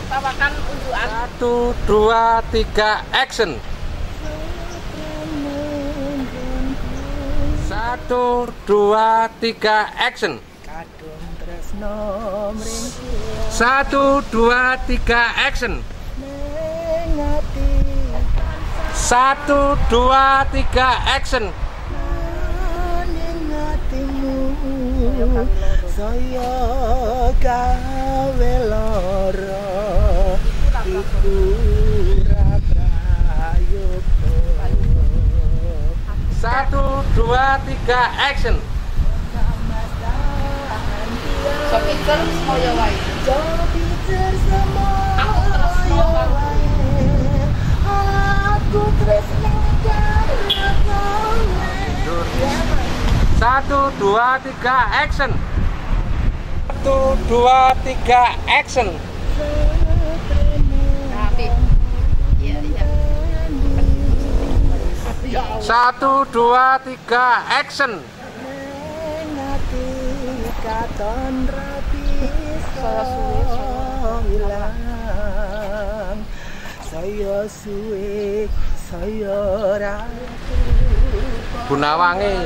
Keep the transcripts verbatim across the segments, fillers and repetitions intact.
Bawakan unjukan. Satu, dua, tiga, action. Satu, dua, tiga, action. Satu, dua, tiga, action. Satu, dua, tiga, action. Saya gawe lara iku ra prayoga. Satu, dua, tiga, action. Sopicer semoyo wae. Sopicer semoyo Aku tresno karo aku tresno karo kowe. Satu, dua, tiga, action. Satu, dua, tiga, action. Rapi. Iya, iya. Satu, dua, tiga, action. Katon rapi hilang. Saya suwe, saya ratu. Gunawangi.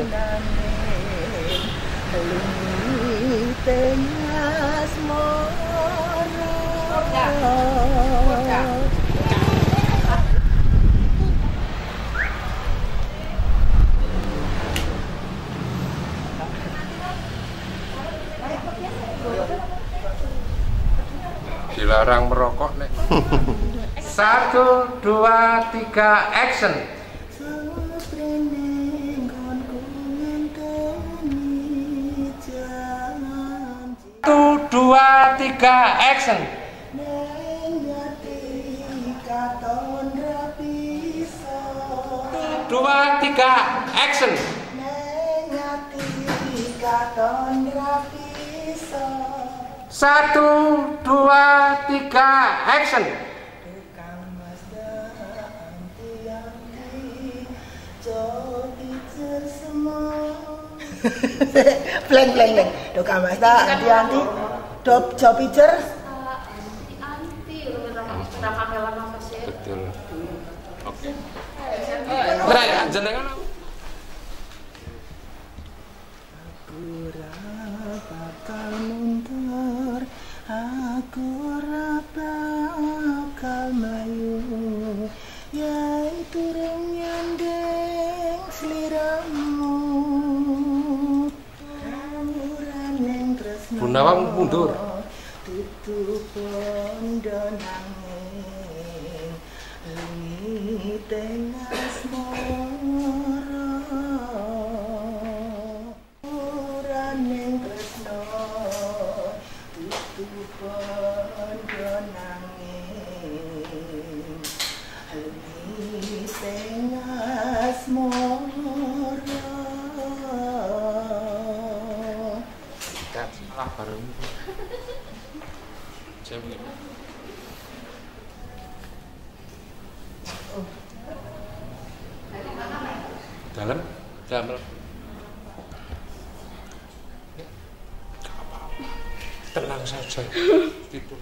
Tengah mora. Dilarang merokok nek. Satu, dua, tiga, action. Satu, dua, tiga, action. Dua, tiga, action. Satu, dua, tiga, action. Pleng pleng pleng. Do kamas ta anti-anti. Do job picer. Anti udah kamelan apa sih? Betul. Oke. Nah, ya, jenengan apa? Aku ra bakal mundur. Aku ra bakal maju. Yaitu rong nyandeng sliramu. Gunawan mundur. Tutup pondo nanging lengi tengah smoro uran ning tresno. Tutup pondo nanging lengi tengah smoro. Salah bareng. Jam ini. Dalam, dalam. Tenang saja. Tidur.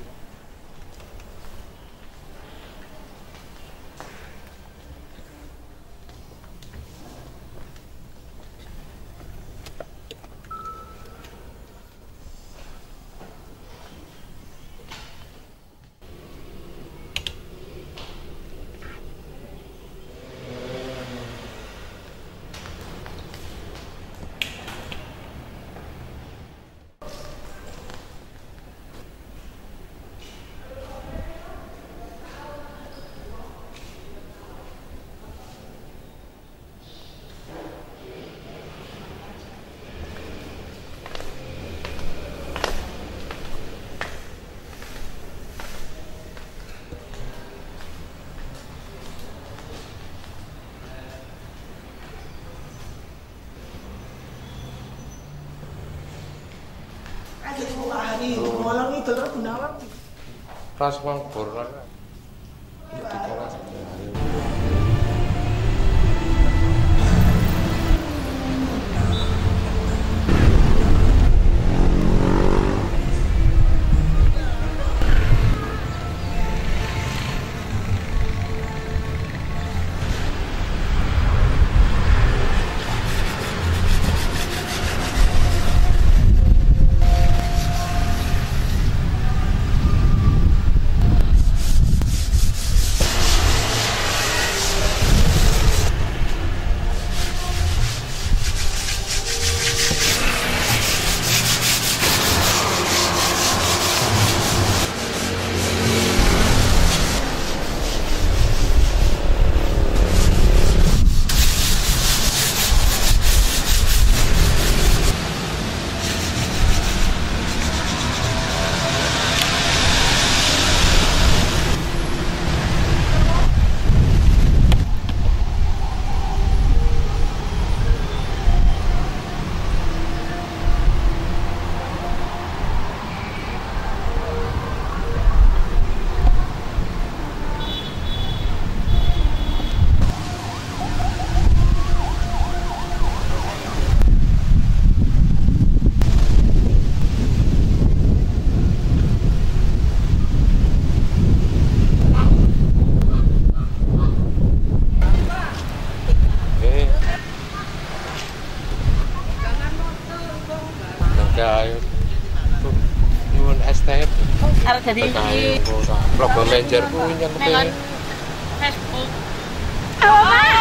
Ngolong itu lho Gunawan. Ras manggur kan. Ya, nyuwun S T F. Arep dadi iki logo manajer kuwi nyengke. Facebook. Apa?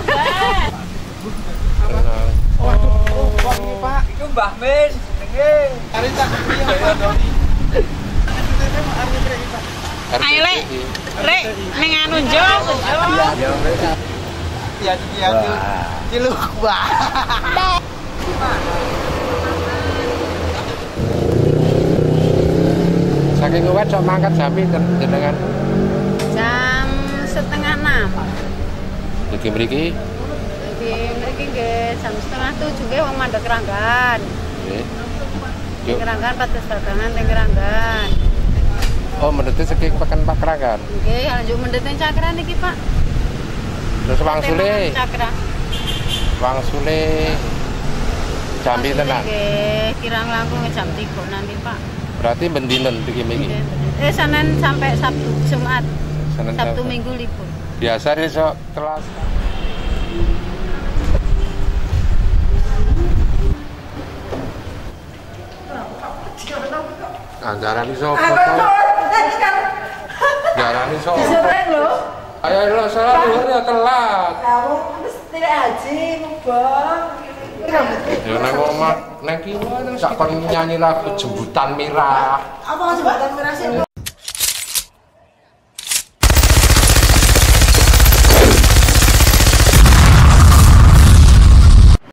Tenang. Oh, wangi Pak, itu Mbah Min, jenenge. Arita Daya Doni. Ayo Lek, Lek ning anu njo, njo. Ya iki aku. Ciluk Mbah. Saking kuwat sok mangkat jam pinten jenengan? Jam setengah enam. Iki mriki. Jadi mriki nggih jam setengah tujuh nggih wong mandek Keranggan. Nggih. Teng Keranggan pados dagangan teng Keranggan. Oh, mendete saking Peken Pakrangan. Nggih, lanjut mendhet teng Cakra niki, Pak. Terus wangsule, Cakra. wangsule jam pinten nak? Nggih, kirang langkung jam tiga nanti, Pak. Berarti bendinen iki mriki. Eh Senin sampai Sabtu, Jumat. Senin Sabtu sampai- Minggu libur. Biasa besok kelas. Anjarane sapa to? Jarane sapa? Disuruh lho. Ayo lho, salah luhur ya telat. Kamu wis tidak haji mubah. Ya nang omah nang kiwa sak kon nyanyi lagu jembutan merah. Apa jembatan merah sih?